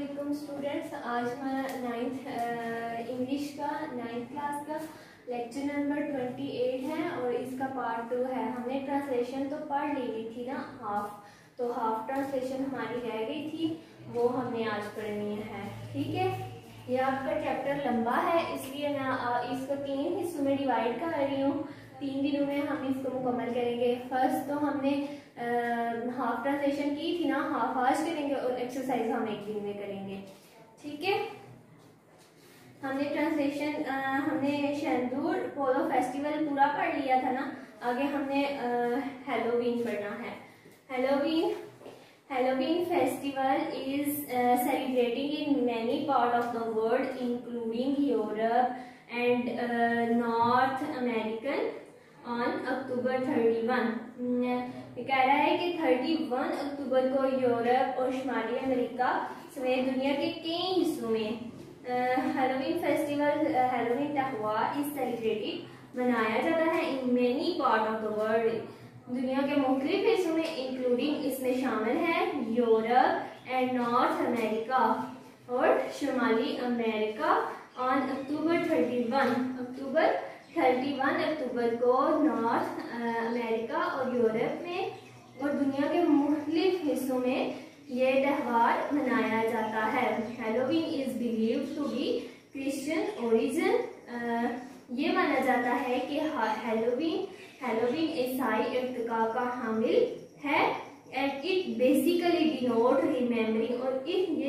अस्सलाम स्टूडेंट्स। आज हमारा इंग्लिश का 9th क्लास का लेक्चर नंबर 28 है और इसका पार्ट 2 है। हमने ट्रांसलेशन तो पढ़ ली थी ना, तो हाफ ट्रांसलेशन हमारी रह गई थी, वो हमने आज पढ़नी है। ठीक है, ये आपका चैप्टर लंबा है इसलिए मैं इसको 3 हिस्सों में डिवाइड कर रही हूँ। 3 दिनों में हम इसको मुकम्मल करेंगे। फर्स्ट तो हमने हाफ ट्रांसलेशन की थी ना, हाफ आज करेंगे और एक्सरसाइज हम 1 दिन में करेंगे। ठीक है, हमने ट्रांसलेशन हमने शेंदूर पोलो फेस्टिवल पूरा पढ़ लिया था ना। आगे हमने हैलोवीन पढ़ना है। Halloween festival is celebrating in many parts of the world including Europe and North America on October 31। ये कह रहा है कि 31 अक्टूबर को यूरोप और शुमाली अमेरिका समेत दुनिया के कई हिस्सों में हैलोवीन त्योहार इस सेलिब्रेटेड मनाया जाता है in many part of the world, दुनिया के मुख्तलिफ हिस्सों में, इंक्लूडिंग इसमें शामिल है यूरोप एंड नॉर्थ अमेरिका और शुमाली अमेरिका। ऑन अक्टूबर 31 अक्टूबर को नॉर्थ अमेरिका और यूरोप में और दुनिया के मुख्तलिफ हिस्सों में ये त्यौहार मनाया जाता है। Halloween is believed to be Christian origin. ये माना जाता है कि हैलोवीन ईसाई इर्तिका का हामिल है and it basically denote remembering. और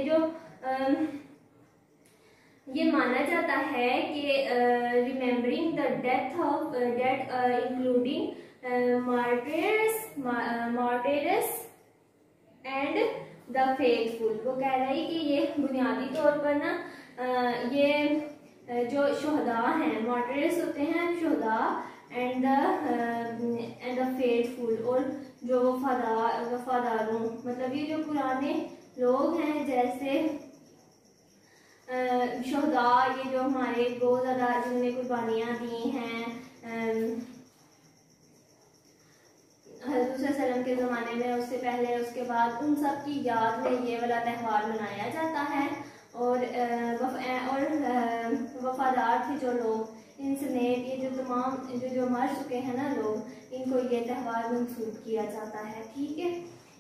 ये माना जाता है कि remembering the death of including martyrs and the faithful. वो कह रहा है कि ये बुनियादी तौर पर ना ये जो शुहदा हैं, मार्टिरस होते हैं शुहदा, एंड द फेथफुल और जो वफादारों, मतलब ये जो पुराने लोग हैं जैसे शुहदा, ये जो हमारे बहुत ज़्यादा जिन्होंने कुर्बानियाँ दी हैं हज़रत सल्लल्लाहु के ज़माने में, उससे पहले उसके बाद, उन सब की याद में ये वाला त्यौहार मनाया जाता है। और वफादार थे जो लोग, इन समेत ये जो तमाम जो मर चुके हैं ना लोग, इनको ये त्यौहार मंसूब किया जाता है। ठीक है,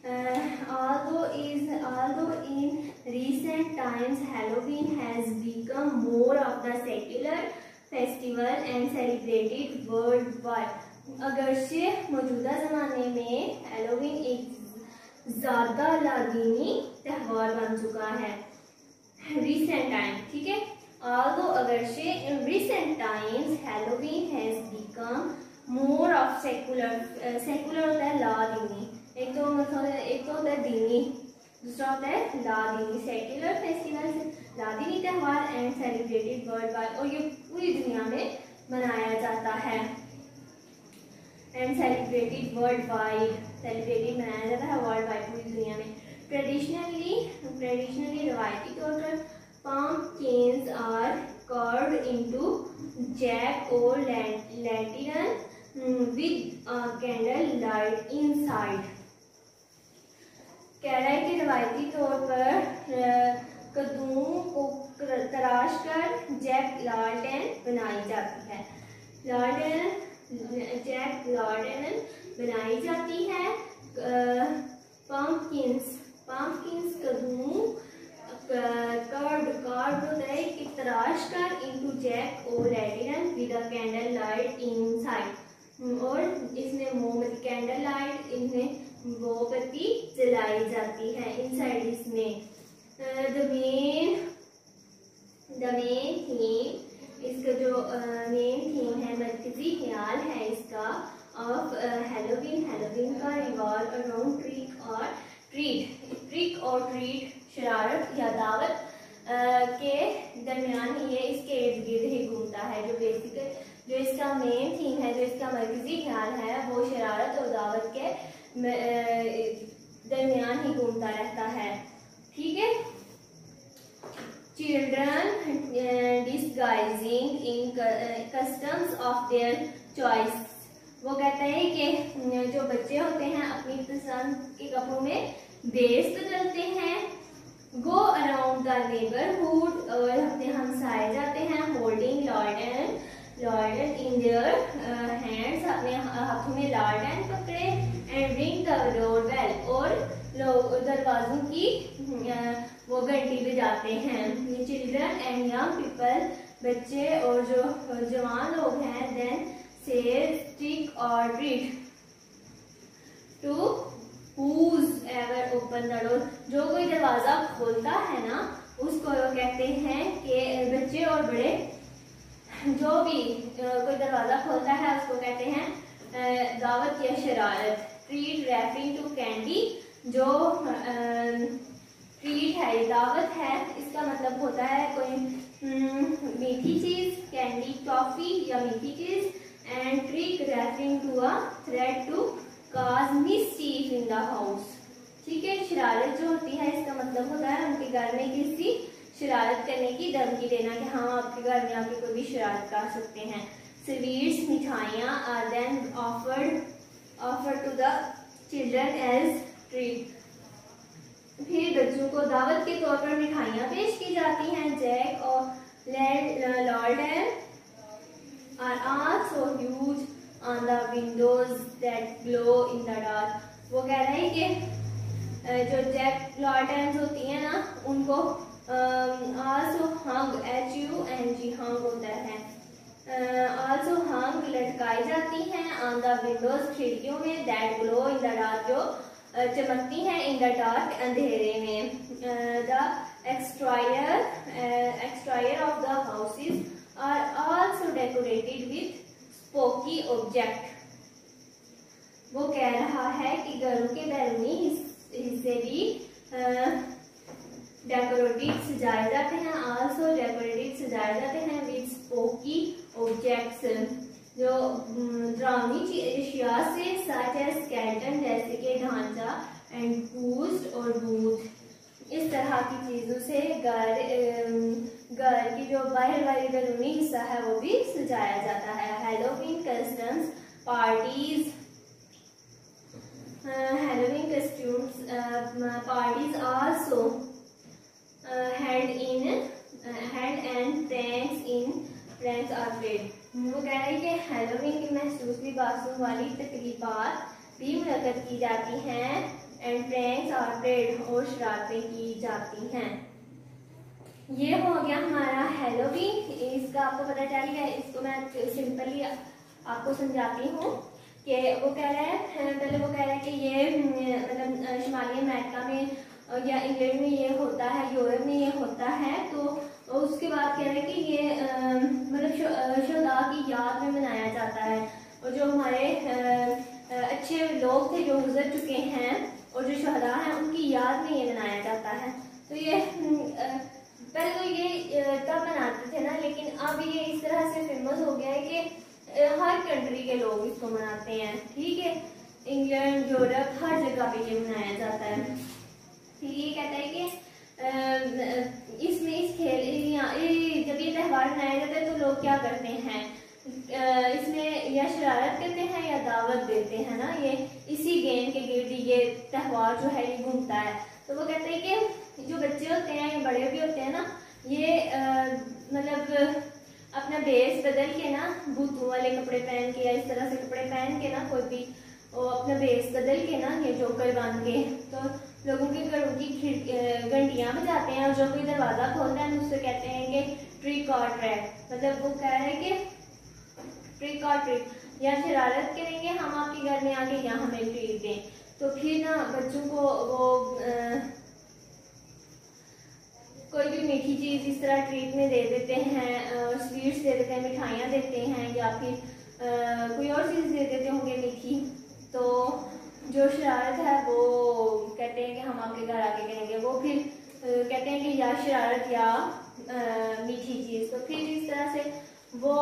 although in recent times Halloween has become more of the secular festival and celebrated worldwide। अगरचे मौजूदा ज़माने में हैलोवीन एक ज़्यादा लादीनी त्यौहार बन चुका है। रिसेंट टाइम, ठीक है, although अगरचे in recent times Halloween has become more of secular होता है लादीनी, एक तो होता है दीनी, दूसरा होता है लादीनी। सेक्युलर फेस्टिवल लादीनी त्यौहार एंड सेलिब्रेटेड वर्ल्ड वाइड, और ये पूरी दुनिया में मनाया जाता है। And celebrated worldwide, celebrated मनाया जाता है वर्ल्ड वाइड, पूरी दुनिया में। ट्रेडिशनली रवायती तौर पर pumpkins are carved into jack o' lantern with a candle light inside। कह रहा है कि रवायती तौर पर कद्दूओं को तराश कर जैक लालटेन बनाई जाती है। जैक लालटेन बनाई जाती है। पंपकिंस कद्दू कार्ड होता है कि तराश कर into jack o lantern with a candle light inside, और इसमें मोमबत्ती कैंडल लाइट, इसमें मोमबत्ती जलाई जाती है इनसाइड इसमें। द मेन थीम, इसका जो मेन थीम है, मरकजी ख्याल है इसका ऑफ हैलोवीन का रिवॉल्व अराउंड ट्रिक और ट्रीट, शरारत या दावत के दरमियान ही, ये इसके इर्द गिर्द ही घूमता है। जो इसका मेन थीम है, जो इसका मरकजी ख्याल है, वो शरारत और दावत के दरमियान ही घूमता रहता है। ठीक है, children disguising in costumes of their choice. वो कहते हैं कि जो बच्चे होते हैं अपनी पसंद के कपड़ों में भेष बदलते हैं गो अराउंड द नेबरहुड, और अपने हमसाए जाते हैं, holding lantern in their hands, अपने हाथों में लॉर्डन पकड़े, and ring the doorbell, और लोग दरवाजों की वो घंटी बजाते हैं। चिल्ड्रन एंड यंग पीपल, बच्चे और जो जवान लोग हैं, देन से ट्रिक और treat to whoever open the door, जो कोई दरवाजा खोलता है ना उसको कहते हैं कि बच्चे और बड़े जो भी कोई दरवाजा खोलता है उसको कहते हैं दावत या शरारत। ट्रीट रेफरिंग टू कैंडी, जो ट्रीट है ये दावत है, इसका मतलब होता है कोई मीठी चीज, कैंडी टॉफी या मीठी चीज, and trick referring to a threat to cause mischief in the house. ठीक है, शरारत जो होती है इसका मतलब होता है उनके घर में किसी शरारत करने की धमकी देना कि हाँ आपके घर में आके कोई भी शरारत कर सकते हैं। स्वीट्स मिठाइयाँ are then offered to the children as treat, फिर बच्चों को दावत के तौर पर मिठाइयाँ पेश की जाती हैं। जैक और lantern are also used on the windows that glow in the dark. वो कह रहे हैं कि जो जैक लॉर्डन्स होती हैं ना उनको आल्सो हंग, HUNG हंग होता है, आल्सो हंग लटकाई जाती हैं, ऑन द विंडोज खिड़कियों में, that glow in the dark जो चमकती हैं, इन द डार्क अंधेरे में। The exterior of the houses are also decorated with spooky object. वो कह रहा है कि घरों के बैरूनी हिस्से भी डेकोरेटेड सजाए जाते हैं, आल्सो डेकोरेटेड सजाए जाते हैं विथ स्पोकी ऑब्जेक्ट्स, जो डरावनी अशिया से, सच एज स्केलेटन जैसे कि ढांचा, एंड बूस्ट और बूथ, इस तरह की चीजों से घर की जो बाहर वाली बैरूनी हिस्सा है वो भी सजाया जाता है। Halloween customs parties, Halloween parties also held and pranks are played। वो कह रहे हैं कि हैलोवीन की महसूस लिबासों वाली तकरीबात भी मुनक्कद की जाती हैं, एंड प्रैंक्स आर प्लेड, और शरारतें की जाती हैं। ये हो गया हमारा हैलोवीन, इसका आपको पता चल गया। इसको मैं सिंपली आपको समझाती हूँ कि वो कह रहे हैं, पहले वो कह रहे हैं कि ये मतलब शुमाली अमेरिका में या इंग्लैंड में ये होता है, यूरोप में ये होता है, तो उसके बाद कह रहे हैं कि ये मतलब शुहदा की याद में मनाया जाता है, और जो हमारे अच्छे लोग थे जो गुजर चुके हैं और जो शुहदा हैं उनकी याद में ये मनाया जाता है। तो ये पहले तो ये तब मनाते थे ना, लेकिन अब ये इस तरह से फेमस हो गया है कि हर कंट्री के लोग इसको मनाते हैं। ठीक है, इंग्लैंड, यूरोप, हर जगह पे ये मनाया जाता है। ये कहता है कि इसमें इस खेल जब ये त्यौहार मनाया जाता है तो लोग क्या करते हैं, इसमें या शरारत करते हैं या दावत देते हैं ना, ये इसी गेम के गिर्द ये त्यौहार जो है ये घूमता है। तो वो कहते हैं कि जो बच्चे होते हैं या बड़े भी होते हैं ना, ये मतलब अपना बेस बदल के ना, भूतों वाले कपड़े पहन के या इस तरह से कपड़े पहन के ना, कोई भी अपना बेस बदल के ना, ये जोकर बांध के तो लोगों के घरों की घंटियां बजाते हैं, और जो कोई दरवाजा खोलता है उससे कहते हैं कि ट्रिक और ट्रैक, मतलब वो कह रहे हैं कि ट्रिक और ट्रिक, या शरारत करेंगे हम आपके घर में आके या हमें ट्रीट दें। तो फिर ना बच्चों को वो कोई भी मीठी चीज इस तरह ट्रीट में दे देते हैं, स्वीट्स दे देते हैं, मिठाइयाँ देते हैं, या फिर कोई और चीज दे देते होंगे मीठी। तो जो शरारत है वो कहते हैं कि हम आपके घर आके करेंगे, वो फिर कहते हैं कि या शरारत या मीठी चीज। तो फिर इस तरह से वो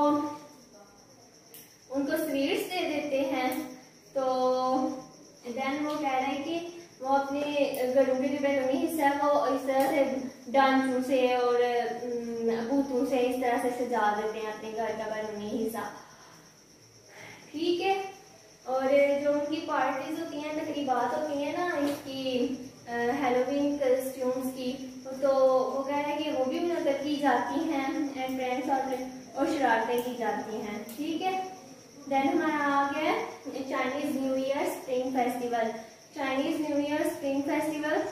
उनको स्वीट्स दे देते हैं। तो देन वो कह रहे हैं कि वो अपने घरों के जो बैरूनी हिस्सा है वो इस तरह से डांचों से और बूतों से इस तरह से सजा देते हैं अपने घर का बैरूनी हिस्सा। ठीक है, और जो उनकी पार्टीज होती हैं, तकरीबात होती हैं ना इसकी हैलोवीन कॉस्ट्यूम्स की, जाती हैं एंड फ्रेंड्स और शरारतें की जाती हैं। ठीक है, देन हमारा आ गया Chinese New Year spring festival. Chinese New Year spring festival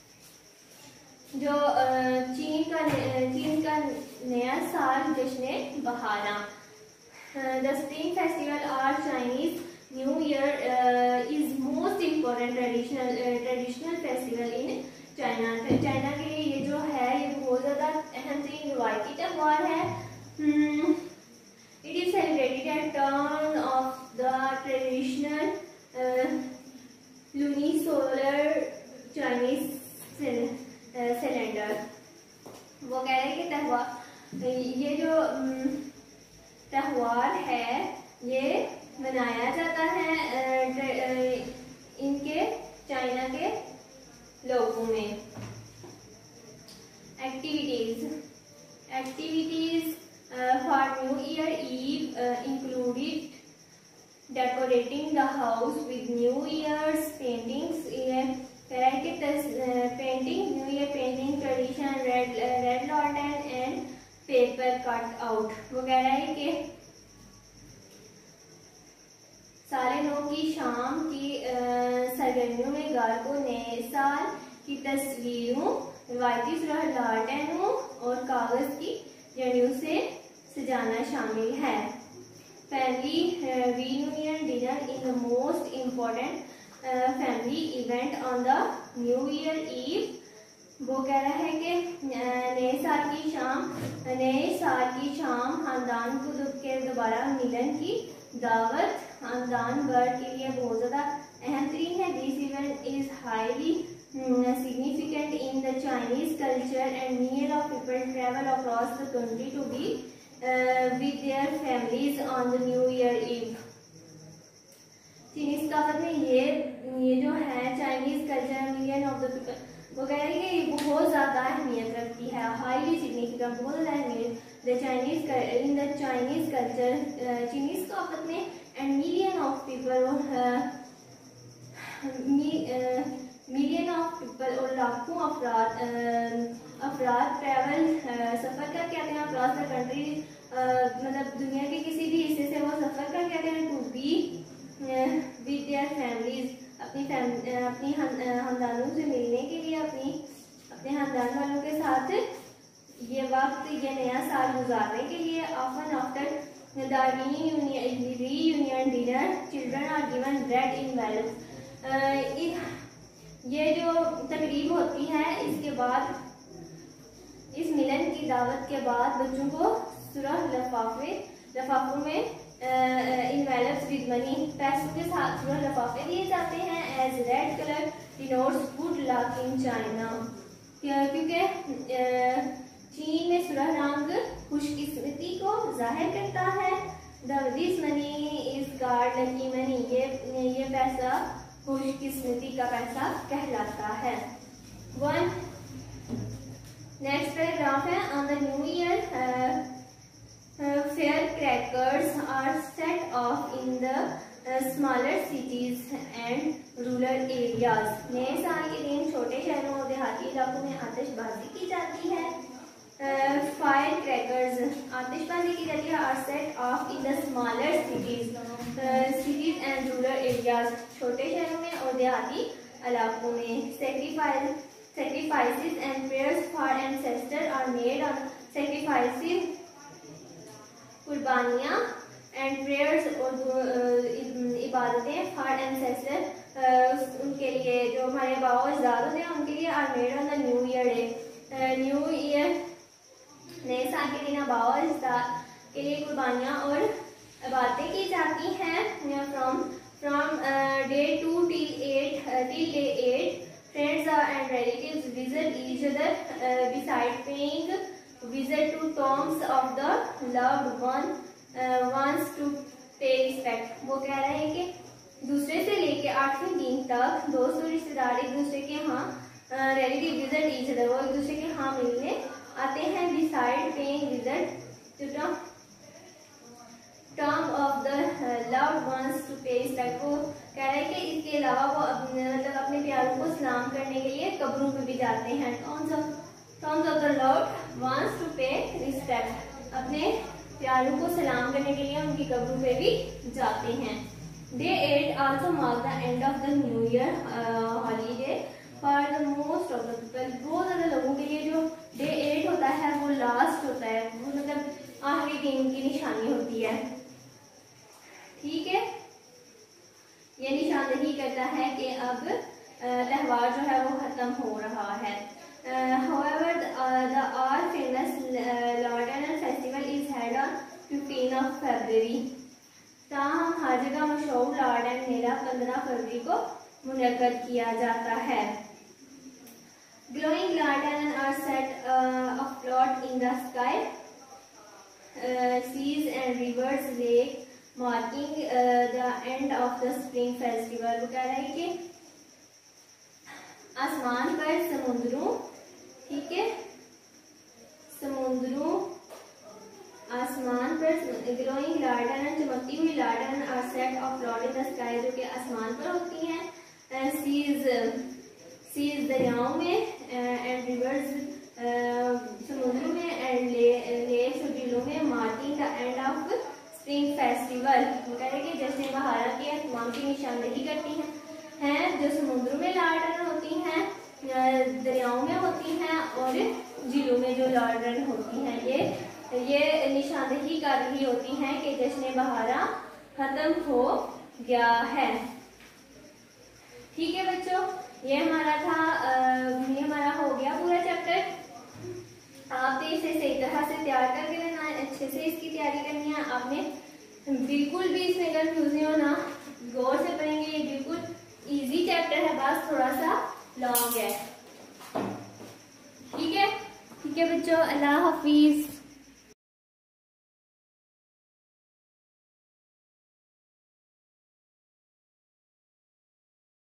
जो चीन का नया साल जश्न बहारा। द स्प्रिंग फेस्टिवल और Chinese New Year is most important traditional festival in China. China के लिए ये जो है ये बहुत ज़्यादा अहम तरीन रिवायती त्यौहार है। It is celebrated at turn of the traditional lunisolar Chinese calendar. वो कह रहे हैं कि त्यौहार ये जो त्यौहार है ये मनाया जाता है इनके चाइना के लोगों में। Activities for New Year eve included decorating the house with New Year's paintings. Painting New Year painting tradition red lantern and paper cutout. वो कह रहा है कि साले नौ की शाम की सरगर्मियों में घर को नए साल की तस्वीरों, रिवायती सुरह लालटेनों और कागज की जड़ियों से सजाना शामिल है। Family reunion dinner in the most important family event on the New Year eve. वो कह रहा है कि नए साल की शाम खानदान के दोबारा मिलन की दावत खानदान भर के लिए बहुत ज़्यादा अहम तरीन है। This event is highly significant in the Chinese culture and millions of people travel across the country to be with their families on the New Year Eve। चीनी सकाफत में ये जो है Chinese culture million of the people, वो कह रहे हैं कि ये बहुत ज़्यादा अहमियत रखती है, हाईली सिग्निफिकेंट, बहुत ज़्यादा अहमियत इन द चाइनीज कल्चर चीनी सकाफत में। एंड मिलियन ऑफ पीपल और लाखों अफराद ट्रैवल सफ़र करके आते हैं अक्रॉस द कंट्री, मतलब दुनिया के किसी भी हिस्से से वो सफ़र करके आते हैं to be with their families, अपनी खानदानों से मिलने के लिए, अपने खानदान वालों के साथ ये वक्त, ये नया साल गुजारने के लिए। Often after the reunion dinner children are given bread in wealth. ये जो तकरीब होती है इसके बाद, इस मिलन की दावत के बाद बच्चों को सुरह लफाफों में इनवेलप्स विद मनी, पैसों के साथ सुरह लफाफे दिए जाते हैं। As red colour denotes good luck in China, क्योंकि चीन में सुरह रंग खुशकिस्मती को जाहिर करता है। This money is called lucky money, ये पैसा खुशकिस्मती का पैसा कहलाता है। नेक्स्ट पैराग्राफ है on the New Year fire crackers are set off in the smaller cities and rural areas. नए साल के दिन छोटे शहरों और देहाती इलाकों में आतिशबाजी की जाती है। फायर क्रैकर्स आतिशबाजी की जाती है are set off in the smaller cities and rural areas, छोटे शहरों में और देहाती इलाकों में। Sacrifices and prayers for ancestors are made on sacrifices, कुर्बानियाँ एंड प्रेयर्स और इबादतें फॉर एंसेस्टर उनके लिए जो हमारे बाबा अजदाद होते हैं उनके लिए are made on the New Year day. New Year नए साल के दिन बाबा अजदाद के लिए कुर्बानियाँ और इबादतें की जाती हैं। From day 2 till day 8 friends and relatives visit each other beside paying visit to tombs of the loved ones to pay respect। वो कह रहे हैं कि दूसरे से लेके 8वें दिन तक दोस्त और रिश्तेदार एक दूसरे के यहाँ रिलेटिव विजिट ईच अदर, वो एक दूसरे के यहाँ मिलने आते हैं। Beside paying visit to tomb of the loved ones to pay respect. वो कह रहे हैं कि इसके अलावा वो मतलब अपने प्यारों को सलाम करने के लिए कब्रों पे भी जाते हैं। कौन सा tombs of the loved ones to pay respect, अपने प्यारों को सलाम करने के लिए उनकी कब्रों पे भी जाते हैं। Day 8 also mark the end of the New Year holiday for the most of the people. बहुत ज्यादा लोगों के लिए जो डे 8 होता है वो लास्ट होता है, वो मतलब आखिरी दिन की निशानी होती है। ठीक है, ये निशानदेही करता है कि अब त्यौहार जो है वो खत्म हो रहा है। However, the all famous Laurel festival is held on 15 of February. ताहम हर जगह मशहूर लॉर्डन मेला 15 फरवरी को मुनक्कद किया जाता है। Glowing lanterns are set afloat in the sky, seas and rivers, lake, marking the end of the spring festival। वो कह रहा है कि आसमान पर समुद्रों, ठीक है, समुद्रों आसमान पर ग्लोइंग लार्टन, चमकती हुई lanterns are set off float in the sky, जो कि आसमान पर होती हैं, सीज दरियाओं में, एंड रिवर्स समुद्रों में, एंड लेक्स और झीलों में, marking the end of spring festival. वो कह रहे हैं कि जैसे बहार के आसमान की निशानदेही करती हैं, जो समुद्रों में लार्टन होती हैं, दरियाओं में होती हैं और झीलों में जो लार्टन होती हैं, ये निशानदेही कर रही होती हैं कि जश्न बहारा खत्म हो गया है। ठीक है बच्चों, ये हमारा हो गया पूरा चैप्टर। आपने इसे सही तरह से तैयार करके लेना है, अच्छे से इसकी तैयारी करनी है। आपने बिल्कुल भी इसमें कंफ्यूज नहीं होना, गौर से पढ़ेंगे। ये बिल्कुल इजी चैप्टर है, बस थोड़ा सा लॉन्ग है। ठीक है बच्चों, अल्लाह हाफिज।